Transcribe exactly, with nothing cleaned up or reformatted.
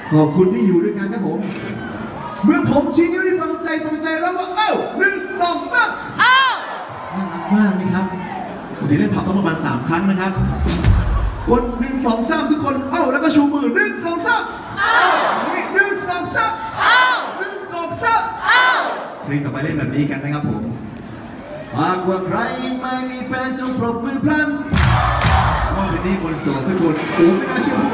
ขอบคุณที่อยู่ด้วยกันนะผมเมื่อผมชี้นิ้วที่ฟังใจฟังใจแล้วว่าเอ้าหนึ่งสองสามเอ้าน่ารักมากนะครับวันนี้เล่นผับต้องประมาณสามครั้งนะครับกดหนึ่งสองสามทุกคนเอ้าแล้วก็ชูมือหนึ่งสองสามเอ้านี่หนึ่งสองสามเอ้าหนึ่งสองสามเอ้าเพลงต่อไปเล่นแบบนี้กันนะครับผมหากว่าใครไม่มีแฟนจงปรบมือพลันว่าเพลงนี้คนโสดทุกคนโอ้ไม่น่าเชื่อ